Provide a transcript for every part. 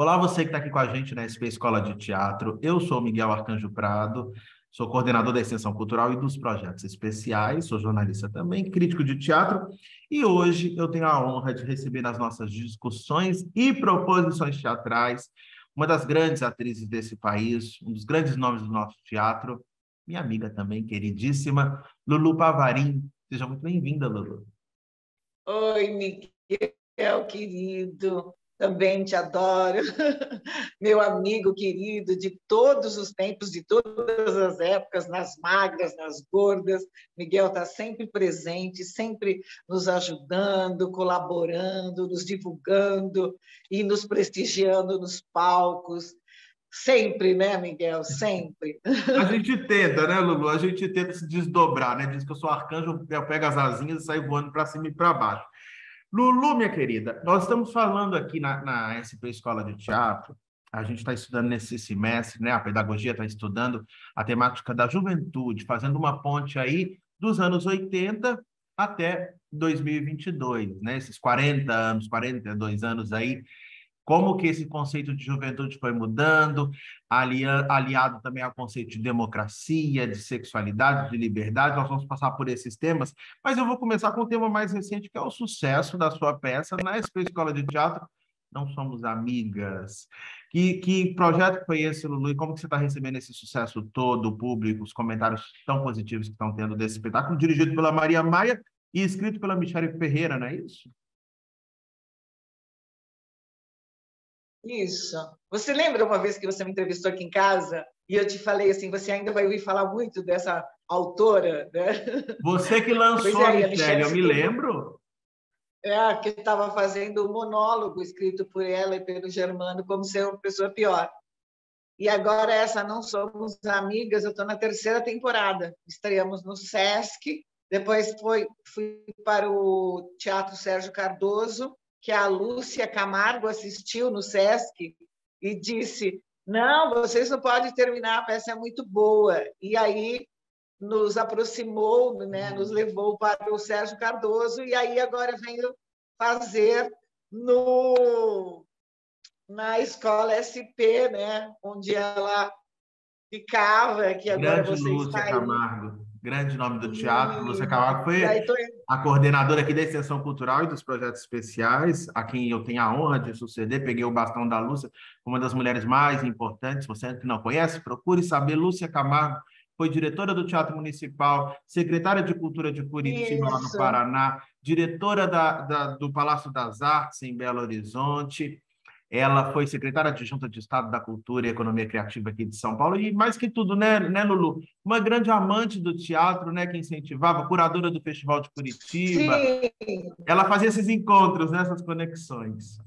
Olá, você que está aqui com a gente na SP Escola de Teatro. Eu sou Miguel Arcanjo Prado, sou coordenador da Extensão Cultural e dos projetos especiais, sou jornalista também, crítico de teatro, e hoje eu tenho a honra de receber nas nossas discussões e proposições teatrais uma das grandes atrizes desse país, um dos grandes nomes do nosso teatro, minha amiga também, queridíssima, Lulu Pavarim. Seja muito bem-vinda, Lulu. Oi, Miguel, querido, também te adoro. Meu amigo querido de todos os tempos, de todas as épocas, nas magras, nas gordas. Miguel está sempre presente, sempre nos ajudando, colaborando, nos divulgando e nos prestigiando nos palcos. Sempre, né, Miguel? Sempre. A gente tenta, né, Lulu? A gente tenta se desdobrar, né? Diz que eu sou arcanjo, eu pego as asinhas e saio voando para cima e para baixo. Lulu, minha querida, nós estamos falando aqui na SP Escola de Teatro, a gente está estudando nesse semestre, né? A pedagogia está estudando a temática da juventude, fazendo uma ponte aí dos anos 80 até 2022, né? Esses 40 anos, 42 anos aí, como que esse conceito de juventude foi mudando, aliado também ao conceito de democracia, de sexualidade, de liberdade. Nós vamos passar por esses temas, mas eu vou começar com o tema mais recente, que é o sucesso da sua peça na SP Escola de Teatro, Não Somos Amigas. Que projeto foi esse, Lulu, e como que você está recebendo esse sucesso todo, o público, os comentários tão positivos que estão tendo desse espetáculo, dirigido pela Maria Maia e escrito pela Michele Ferreira, não é isso? Isso. Você lembra uma vez que você me entrevistou aqui em casa e eu te falei assim, você ainda vai ouvir falar muito dessa autora, né? Você que Pois lançou a é, e a Michelle, Michelle eu me lembro. que estava fazendo um monólogo escrito por ela e pelo Germano como ser uma pessoa pior. E agora essa Não Somos Amigas, eu estou na terceira temporada. Estreamos no Sesc, depois fui para o Teatro Sérgio Cardoso, que a Lúcia Camargo assistiu no Sesc e disse: não, vocês não podem terminar, a peça é muito boa. E aí nos aproximou, né, nos levou para o Sérgio Cardoso, e aí agora venho fazer na escola SP, né, onde ela ficava, que agora Grande você Lúcia está aí. Camargo, grande nome do teatro. Lúcia E, Camargo e foi aí tô, a coordenadora aqui da Extensão Cultural e dos projetos especiais, a quem eu tenho a honra de suceder. Peguei o bastão da Lúcia, uma das mulheres mais importantes. Você que não conhece, procure saber. Lúcia Camargo foi diretora do Teatro Municipal, secretária de Cultura de Curitiba, lá no isso. Paraná, diretora do Palácio das Artes, em Belo Horizonte. Ela foi secretária adjunta de Estado da Cultura e Economia Criativa aqui de São Paulo, e mais que tudo, né, Lulu? Uma grande amante do teatro, né, que incentivava, curadora do Festival de Curitiba. Sim, Ela fazia esses encontros, né, essas conexões.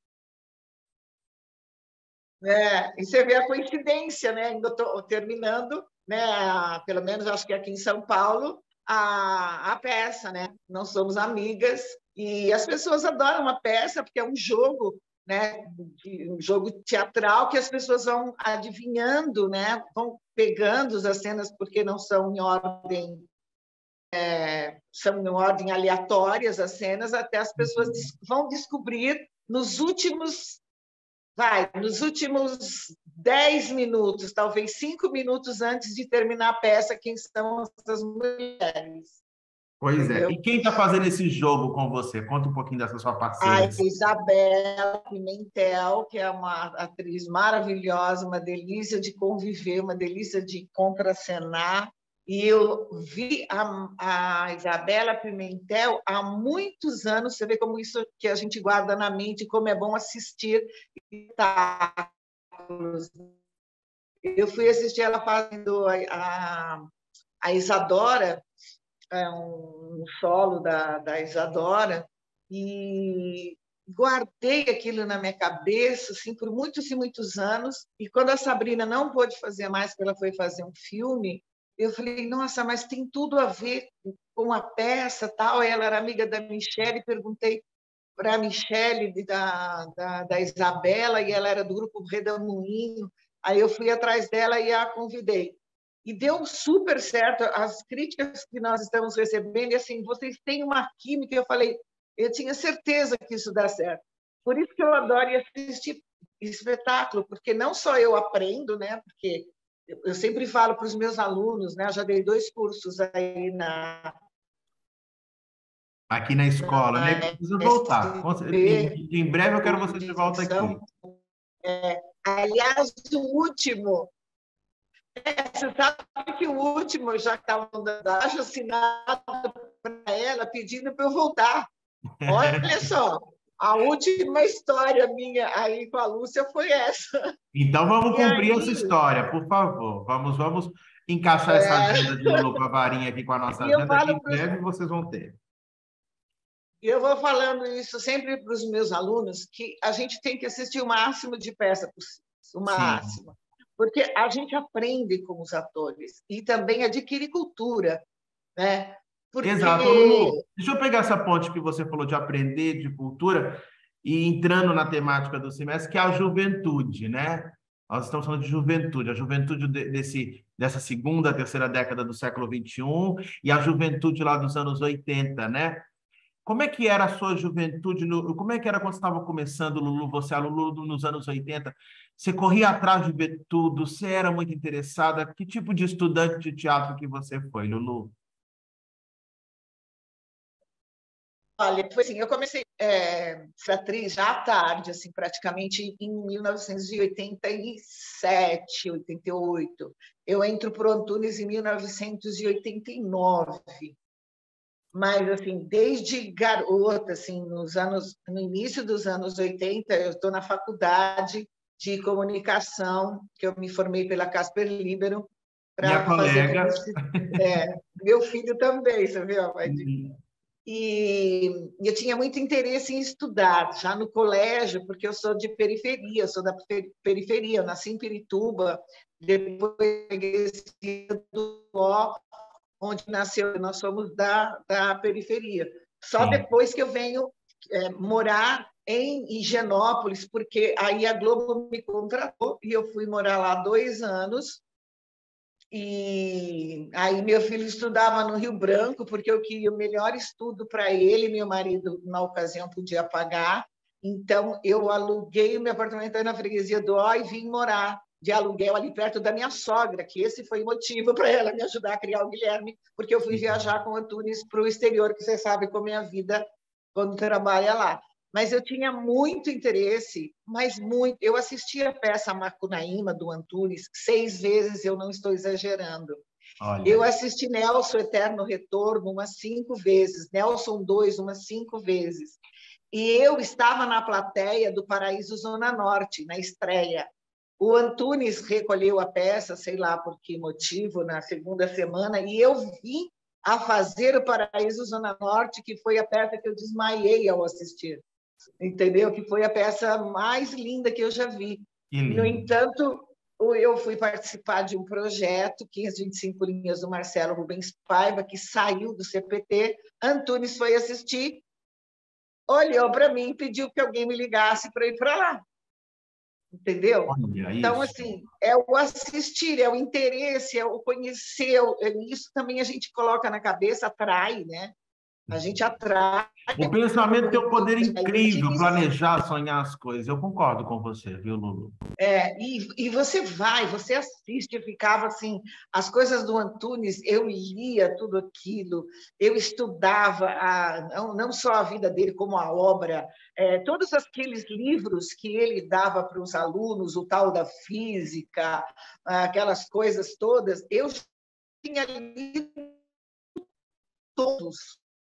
e você vê a coincidência, né? Ainda estou terminando, né? Pelo menos acho que aqui em São Paulo, a peça, né? Não Somos Amigas, e as pessoas adoram a peça porque é um jogo, né? Um jogo teatral que as pessoas vão adivinhando, né? Vão pegando as cenas porque não são em ordem, são em ordem aleatórias as cenas, até as pessoas vão descobrir nos últimos 10 minutos, talvez 5 minutos antes de terminar a peça, quem são essas mulheres. Pois é. E Entendeu? quem está fazendo esse jogo com você? Conta um pouquinho dessa sua A parceira. Isabela Pimentel, que é uma atriz maravilhosa, uma delícia de conviver, uma delícia de contracenar. E eu vi a Isabela Pimentel há muitos anos. Você vê como isso que a gente guarda na mente, como é bom assistir espetáculos. Eu fui assistir ela fazendo a Isadora, um solo da Isadora, e guardei aquilo na minha cabeça assim, por muitos e muitos anos. E quando a Sabrina não pôde fazer mais, porque ela foi fazer um filme, eu falei, nossa, mas tem tudo a ver com a peça, tal. Ela era amiga da Michelle, perguntei para a Michelle da Isabela, e ela era do grupo Redemoinho. Aí eu fui atrás dela e a convidei. E deu super certo. As críticas que nós estamos recebendo, e assim, vocês têm uma química. Eu falei, eu tinha certeza que isso dá certo. Por isso que eu adoro ir assistir espetáculo, porque não só eu aprendo, né? Porque eu sempre falo para os meus alunos, né? Eu já dei 2 cursos aí Aqui na escola, né? na Precisa voltar. SP, Em breve eu quero curso você de de volta aqui. ficção. Aliás, o último, você sabe que o último já estava dando assinado para ela, pedindo para eu voltar. Olha só, a última história minha aí com a Lúcia foi essa. Então vamos E cumprir essa aí, história, por favor. Vamos encaixar essa agenda de Lulu com a varinha aqui com a nossa e eu agenda, que falo em para breve vocês vão ter. eu vou falando isso sempre para os meus alunos, que a gente tem que assistir o máximo de peça possível, o Sim, máximo, porque a gente aprende com os atores e também adquire cultura, né? exato. Ô, Porque, Lulu, deixa eu pegar essa ponte que você falou de aprender, de cultura, e entrando na temática do semestre, que é a juventude, né? Nós estamos falando de juventude, a juventude dessa segunda, terceira década do século XXI e a juventude lá dos anos 80, né? Como é que era a sua juventude? Como é que era quando você estava começando, Lulu? Você, a Lulu, nos anos 80? Você corria atrás de ver tudo? Você era muito interessada? Que tipo de estudante de teatro que você foi, Lulu? olha, foi assim, eu comecei ser atriz já à tarde, assim, praticamente em 1987, 88. Eu entro para o Antunes em 1989. Mas, assim, desde garota, assim, no início dos anos 80, eu estou na faculdade de comunicação, que eu me formei pela Casper Libero, Minha para fazer colega. publicidade. Meu filho também, você viu? Uhum. E eu tinha muito interesse em estudar, já no colégio, porque eu sou de periferia, eu sou da periferia, eu nasci em Pirituba, depois peguei do Ó, onde nasceu, nós somos da periferia. Só Sim. depois que eu venho morar em Higienópolis, porque aí a Globo me contratou e eu fui morar lá 2 anos. E aí meu filho estudava no Rio Branco, porque eu queria o melhor estudo para ele, meu marido, na ocasião, podia pagar. Então, eu aluguei o meu apartamento aí na freguesia do Ó e vim morar de aluguel ali perto da minha sogra, que esse foi o motivo para ela me ajudar a criar o Guilherme, porque eu fui viajar com o Antunes para o exterior, que você sabe como é a vida quando trabalha lá. Mas eu tinha muito interesse, mas muito. Eu assisti a peça Macunaíma, do Antunes, 6 vezes, eu não estou exagerando. Olha Eu aí. assisti Nelson Eterno Retorno umas 5 vezes, Nelson 2 umas 5 vezes. E eu estava na plateia do Paraíso Zona Norte, na estreia. O Antunes recolheu a peça, sei lá por que motivo, na segunda semana, e eu vim a fazer o Paraíso Zona Norte, que foi a peça que eu desmaiei ao assistir, entendeu? Que foi a peça mais linda que eu já vi. Que No lindo. entanto, eu fui participar de um projeto, 525 linhas do Marcelo Rubens Paiva, que saiu do CPT. Antunes foi assistir, olhou para mim e pediu que alguém me ligasse para ir para lá, entendeu? Olha Então, isso. assim, é o assistir, é o interesse, é o conhecer, isso também a gente coloca na cabeça, atrai, né? A gente atrai. O pensamento tem um poder A gente incrível, planejar, sonhar as coisas. Eu concordo com você, viu, Lulu? e você vai, você assiste, eu ficava assim, as coisas do Antunes, eu lia tudo aquilo, eu estudava não só a vida dele, como a obra, todos aqueles livros que ele dava para os alunos, o tal da física, aquelas coisas todas, eu tinha lido todos.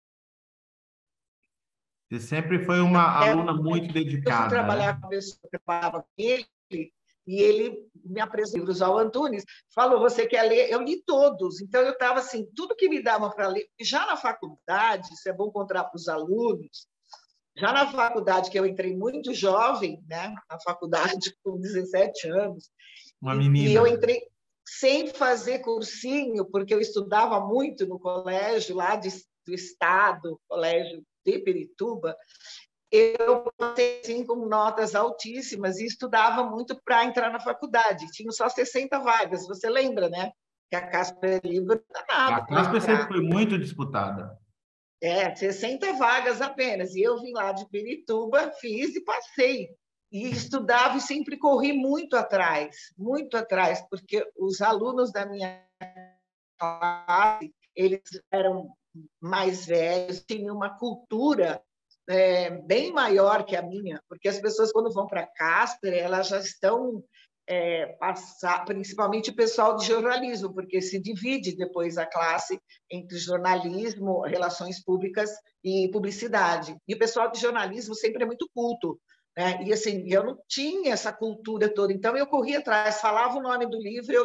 Você sempre foi uma aluna muito Eu fui dedicada, né? trabalhar com a pessoa que trabalhava com ele, e ele me apresentou livros ao Antunes, falou, você quer ler? Eu li todos, então eu estava assim, tudo que me dava para ler, já na faculdade, isso é bom contar para os alunos, já na faculdade, que eu entrei muito jovem, né, na faculdade com 17 anos, Uma e eu menina. entrei sem fazer cursinho, porque eu estudava muito no colégio lá do estado, colégio de Pirituba, eu passei assim, com notas altíssimas e estudava muito para entrar na faculdade. Tinha só 60 vagas, você lembra, né? Que a Casper Libro não dá nada A para Casper sempre entrar. foi muito disputada. 60 vagas apenas. E eu vim lá de Pirituba, fiz e passei. e estudava e sempre corri muito atrás, porque os alunos da minha classe, eles eram mais velhos, tinham uma cultura bem maior que a minha, porque as pessoas, quando vão para Casper, elas já estão principalmente o pessoal de jornalismo, porque se divide depois a classe entre jornalismo, relações públicas e publicidade. E o pessoal de jornalismo sempre é muito culto, né? E assim, eu não tinha essa cultura toda, então eu corria atrás, falava o nome do livro,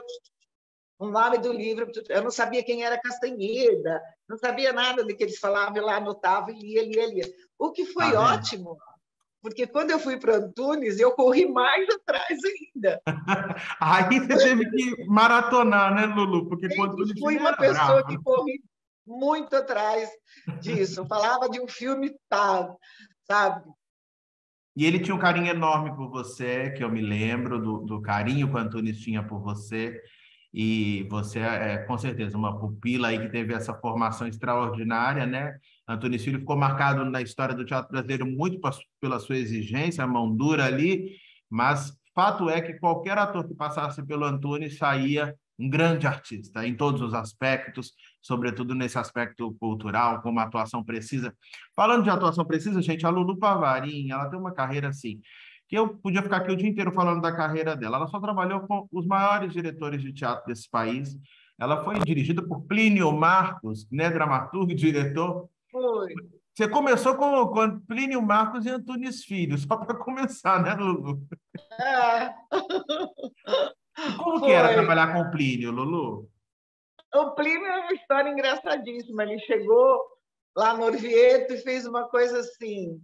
eu não sabia quem era Castanheda, não sabia nada do que eles falavam, eu lá anotava e lia. O que Tá foi vendo? ótimo, porque quando eu fui para Antunes, eu corri mais atrás ainda. Aí você teve que maratonar, né, Lulu? Porque quando Sempre o fui filme uma era pessoa que bravo. corri muito atrás disso. Eu falava de um filme tal, sabe? E ele tinha um carinho enorme por você, que eu me lembro do carinho que o Antunes tinha por você. E você é, com certeza, uma pupila aí que teve essa formação extraordinária, né? Antunes Filho ficou marcado na história do teatro brasileiro muito pela sua exigência, a mão dura ali, mas fato é que qualquer ator que passasse pelo Antunes saía um grande artista, em todos os aspectos, sobretudo nesse aspecto cultural, com uma atuação precisa. Falando de atuação precisa, gente, a Lulu Pavarim, ela tem uma carreira assim, que eu podia ficar aqui o dia inteiro falando da carreira dela. Ela só trabalhou com os maiores diretores de teatro desse país. Ela foi dirigida por Plínio Marcos, né, dramaturgo e diretor. Foi. Você começou com Plínio Marcos e Antunes Filho, só para começar, né, Lulu? É. E como que era Foi. trabalhar com o Plínio, Lulu? O Plínio é uma história engraçadíssima. Ele chegou lá no Orvieto e fez uma coisa assim: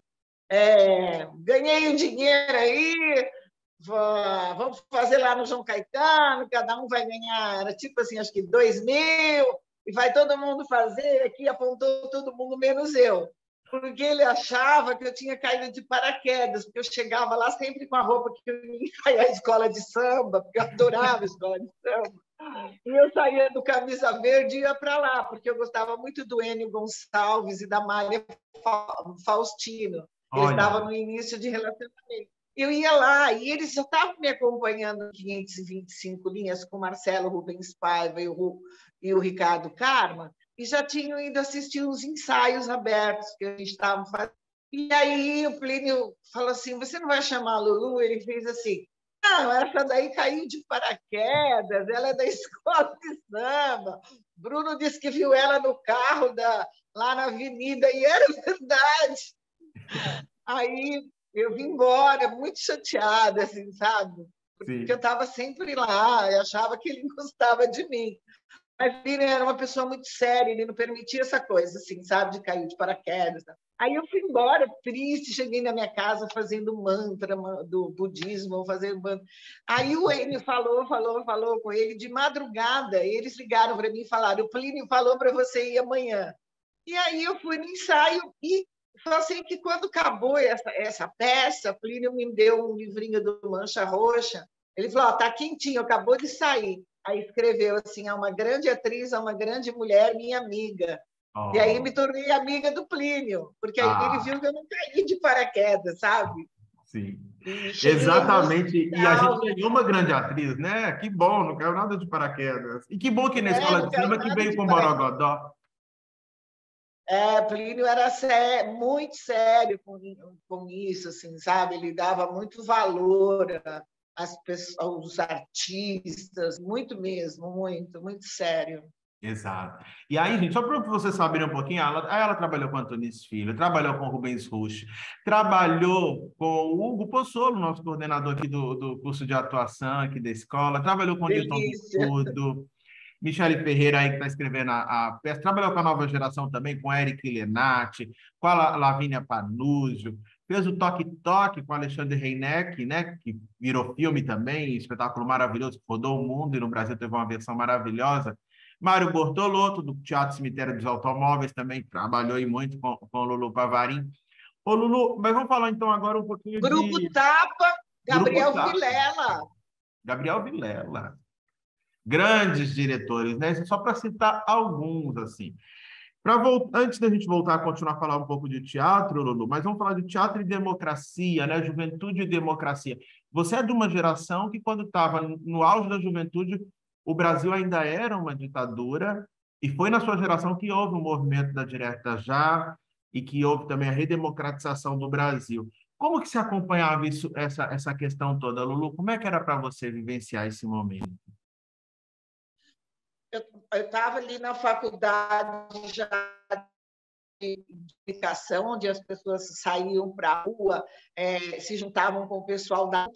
ganhei um dinheiro aí, vamos fazer lá no João Caetano, cada um vai ganhar, era tipo assim, acho que 2.000, e vai todo mundo fazer, aqui apontou todo mundo, menos eu. Porque ele achava que eu tinha caído de paraquedas, porque eu chegava lá sempre com a roupa que eu ia à escola de samba, porque eu adorava a escola de samba. E eu saía do Camisa Verde e ia para lá, porque eu gostava muito do Enio Gonçalves e da Mária Faustino. Eles Olha, estavam no início de relacionamento. Eu ia lá e eles já estavam me acompanhando em 525 linhas com Marcelo Rubens Paiva e o Ricardo Karma, e já tinham ido assistir os ensaios abertos que a gente estava fazendo. E aí o Plínio falou assim: você não vai chamar a Lulu? Ele fez assim: não, essa daí caiu de paraquedas, ela é da escola de samba. Bruno disse que viu ela no carro lá na avenida, e era verdade. Aí eu vim embora, muito chateada, assim, sabe? Porque eu sim. estava sempre lá, e achava que ele gostava de mim. Mas ele era uma pessoa muito séria, ele não permitia essa coisa, assim, sabe, de cair de paraquedas. Aí eu fui embora, triste, cheguei na minha casa fazendo mantra do budismo, fazendo mantra. Aí o Enio falou com ele de madrugada, e eles ligaram para mim e falaram: o Plínio falou para você ir amanhã. E aí eu fui no ensaio e só sei que quando acabou essa peça, Plínio me deu um livrinho do Mancha Roxa. Ele falou: está quentinho, acabou de sair. Aí escreveu assim: a uma grande atriz, a uma grande mulher, minha amiga. E aí me Oh, tornei amiga do Plínio, porque aí ele ah, viu que eu não caí de paraquedas, sabe? sim. E cheguei no Exatamente. E a gente hospital, ganhou uma grande atriz, né? Que bom, não caiu nada de paraquedas. E que bom que na escola não de caí samba que nada veio de com paraquedas. Borogodó. Plínio era muito sério com isso, assim, sabe? Ele dava muito valor às pessoas, aos artistas, muito mesmo, muito sério. Exato. E aí, gente, só para vocês saberem um pouquinho, ela trabalhou com Antunes Filho, trabalhou com Rubens Rusch, trabalhou com o Hugo Pozzolo, nosso coordenador aqui do curso de atuação aqui da escola, trabalhou com o Newton Delícia. Bicudo, Michele Ferreira aí que está escrevendo a peça, trabalhou com a nova geração também, com Eric Lenati, com a Lavínia Panuzio, fez o Toque Toque com Alexandre Reineck, né, que virou filme também, espetáculo maravilhoso, que rodou o mundo e no Brasil teve uma versão maravilhosa. Mário Bortolotto, do Teatro Cemitério dos Automóveis, também trabalhou aí muito com o Lulu Pavarim. Ô, Lulu, mas vamos falar então agora um pouquinho Grupo de Tapa, Grupo Gabriel Tapa, Vilela. Gabriel Vilela. Grandes diretores, né? Só para citar alguns, assim. Antes da gente voltar a continuar a falar um pouco de teatro, Lulu, mas vamos falar de teatro e democracia, né? Juventude e democracia. Você é de uma geração que, quando estava no auge da juventude, o Brasil ainda era uma ditadura, e foi na sua geração que houve o movimento da Direta Já e que houve também a redemocratização do Brasil. Como que se acompanhava isso, essa questão toda, Lulu? Como é que era para você vivenciar esse momento? Eu estava ali na faculdade já de educação, onde as pessoas saíam para a rua, se juntavam com o pessoal da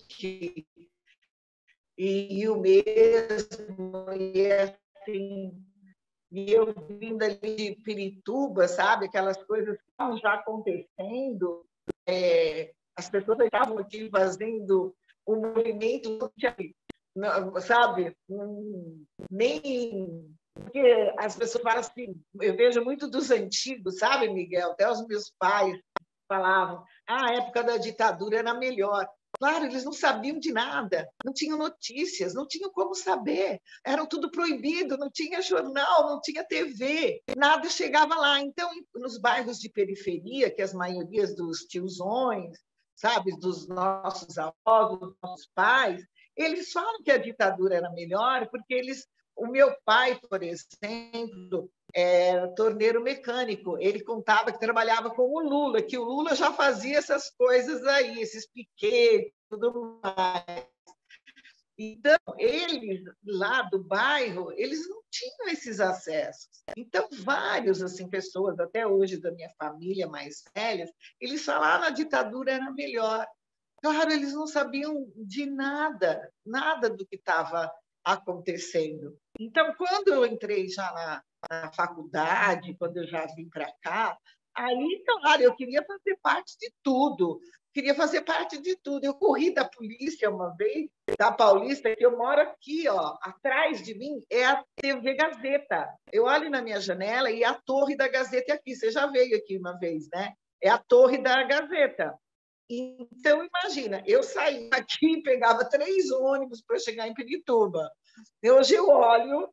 e o mesmo, e assim, e eu vindo ali de Pirituba, sabe, aquelas coisas que estavam já acontecendo, as pessoas estavam aqui fazendo o movimento, sabe, nem... Porque as pessoas falam assim, eu vejo muito dos antigos, sabe, Miguel? Até os meus pais falavam, a época da ditadura era melhor. Claro, eles não sabiam de nada, não tinham notícias, não tinham como saber, era tudo proibido, não tinha jornal, não tinha TV, nada chegava lá. Então, nos bairros de periferia, que as maiorias dos tiozões, sabe, dos nossos avós, dos nossos pais, eles falam que a ditadura era melhor porque eles... O meu pai, por exemplo, era torneiro mecânico. Ele contava que trabalhava com o Lula, que o Lula já fazia essas coisas aí, esses piquetes, tudo mais. Então, eles lá do bairro, eles não tinham esses acessos. Então, vários assim pessoas, até hoje da minha família mais velhas, eles falaram que a ditadura era melhor. Claro, eles não sabiam de nada, nada do que estava acontecendo. Então, quando eu entrei já na faculdade, quando eu já vim para cá, aí, claro, eu queria fazer parte de tudo, queria fazer parte de tudo. Eu corri da polícia uma vez, da Paulista, que eu moro aqui, ó, atrás de mim é a TV Gazeta. Eu olho na minha janela e a torre da Gazeta é aqui. Você já veio aqui uma vez, né? É a torre da Gazeta. Então, imagina, eu saía aqui, pegava 3 ônibus para chegar em Pirituba. Hoje eu olho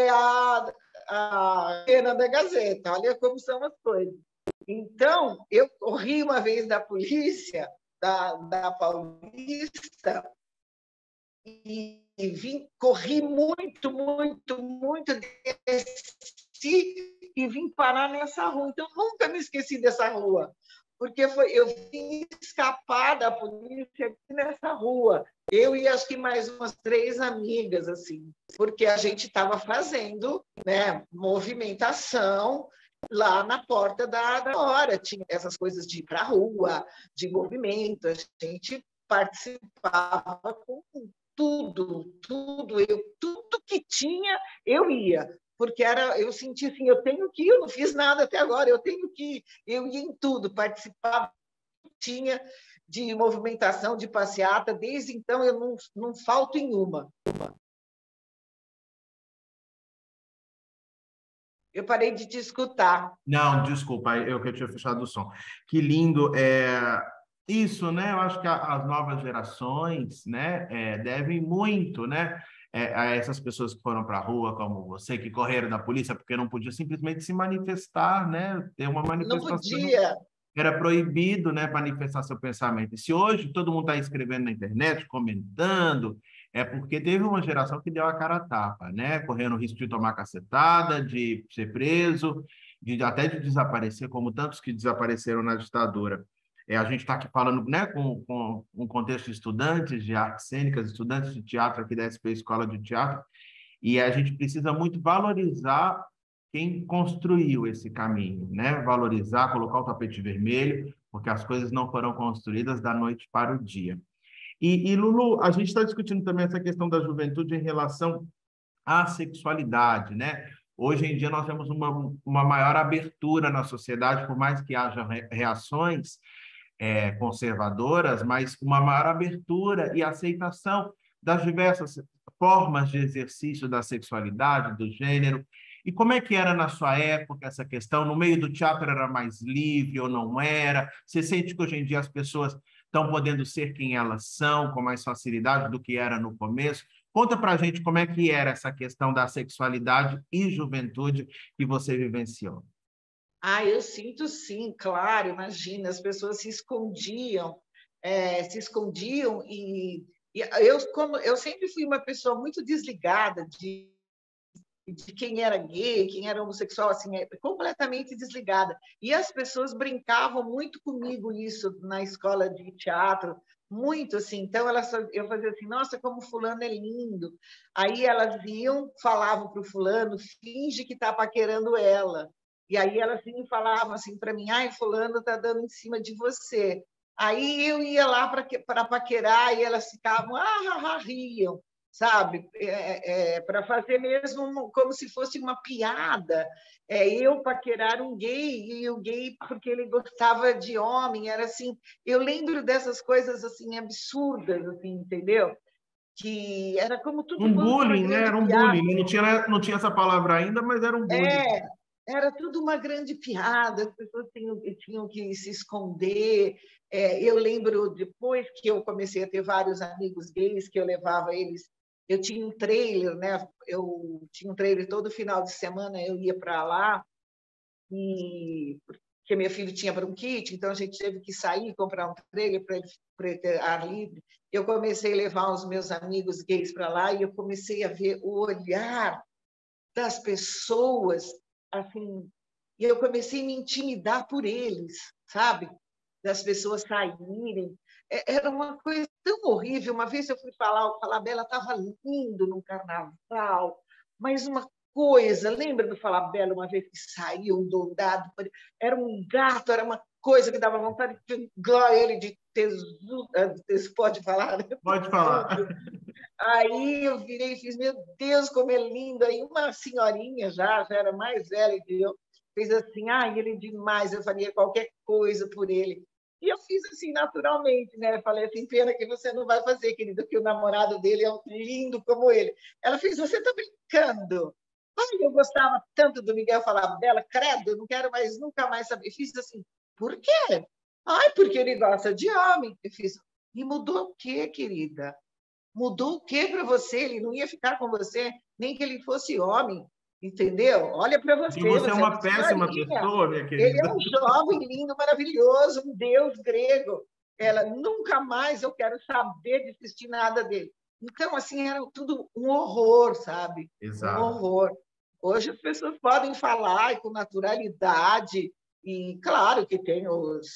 a cena da Gazeta, olha como são as coisas. Então, eu corri uma vez da polícia, da Paulista, e corri muito, muito, muito, desci e vim parar nessa rua. Então, nunca me esqueci dessa rua, porque eu vim escapar da polícia aqui nessa rua. Eu e acho que mais umas 3 amigas, assim, porque a gente estava fazendo, né, movimentação lá na porta da hora. Tinha essas coisas de ir para a rua, de movimento, a gente participava com tudo, tudo que tinha, eu ia. Porque eu senti assim, eu tenho que ir, eu não fiz nada até agora, eu tenho que ir. Eu ia em tudo, participava, tinha de movimentação, de passeata, desde então eu não falto em uma. Eu parei de te escutar. Não, desculpa, eu que eu tinha fechado o som. Que lindo. Isso, né? Eu acho que as novas gerações, né, devem muito, né, a essas pessoas que foram para a rua, como você, que correram da polícia porque não podia simplesmente se manifestar, né? Ter uma Não manifestação. podia. Era proibido, né, manifestar seu pensamento. E se hoje todo mundo está escrevendo na internet, comentando, é porque teve uma geração que deu a cara a tapa, né? Correndo o risco de tomar cacetada, de ser preso, até de desaparecer, como tantos que desapareceram na ditadura. A gente está aqui falando, né, com um contexto de estudantes de artes cênicas, estudantes de teatro aqui da SP Escola de Teatro, e a gente precisa muito valorizar quem construiu esse caminho, né? Valorizar, colocar o tapete vermelho, porque as coisas não foram construídas da noite para o dia. Lulu, a gente está discutindo também essa questão da juventude em relação à sexualidade, né? Hoje em dia nós temos uma maior abertura na sociedade, por mais que haja reações conservadoras, mas uma maior abertura e aceitação das diversas formas de exercício da sexualidade, do gênero. E como é que era na sua época essa questão? No meio do teatro era mais livre ou não era? Você sente que hoje em dia as pessoas estão podendo ser quem elas são com mais facilidade do que era no começo? Conta para a gente como é que era essa questão da sexualidade e juventude que você vivenciou. Ah, eu sinto sim, claro, imagina, as pessoas se escondiam e eu sempre fui uma pessoa muito desligada de quem era gay, quem era homossexual, assim, completamente desligada. E as pessoas brincavam muito comigo isso na escola de teatro, muito assim. Então eu fazia assim, nossa, como fulano é lindo. Aí elas iam, falavam para o fulano, finge que está paquerando ela. E aí elas vinham e falavam assim para mim, ai, fulano está dando em cima de você. Aí eu ia lá para paquerar e elas ficavam, riam, sabe? Para fazer mesmo como se fosse uma piada. Eu paquerar um gay e o gay porque ele gostava de homem, era assim. Eu lembro dessas coisas assim absurdas, assim, entendeu? Que era como tudo Um fosse uma bullying, né? grande Era um piada. bullying. Não tinha essa palavra ainda, mas era um bullying. É, era tudo uma grande piada, as pessoas tinham que se esconder. Eu lembro, depois que eu comecei a ter vários amigos gays, que eu levava eles, eu tinha um trailer, né? Eu tinha um trailer todo final de semana, eu ia para lá, e porque meu filho tinha bronquite, então a gente teve que sair, comprar um trailer para ele ter ar livre. Eu comecei a levar os meus amigos gays para lá e eu comecei a ver o olhar das pessoas, assim, e eu comecei a me intimidar por eles, sabe? Das pessoas saírem. Era uma coisa tão horrível. Uma vez eu fui falar, o Falabella estava lindo no carnaval, mas uma coisa, lembra do Falabella, uma vez que saiu um dourado? Era um gato, era uma coisa que dava vontade de pegar ele de tesudo, pode falar, né? Pode falar. Aí eu virei e fiz, meu Deus, como é lindo. Aí uma senhorinha já era mais velha que eu, fez assim, ele é demais, eu faria qualquer coisa por ele. E eu fiz assim, naturalmente, né? Falei assim, pena que você não vai fazer, querido, que o namorado dele é lindo como ele. Ela fez, você está brincando. Ai, eu gostava tanto do Miguel, falava dela, credo, eu não quero mais, nunca mais saber. Fiz assim, por quê? Ai, porque ele gosta de homem. Eu fiz, e mudou o quê, querida? Mudou o que para você? Ele não ia ficar com você, nem que ele fosse homem, entendeu? Olha para Porque você, você é você é uma uma péssima senhorinha. pessoa, minha Ele é querida. um jovem lindo, maravilhoso, um deus grego. Ela, nunca mais eu quero saber de assistir nada dele. Então, assim, era tudo um horror, sabe? Um Exato. horror. Hoje as pessoas podem falar com naturalidade, e claro que tem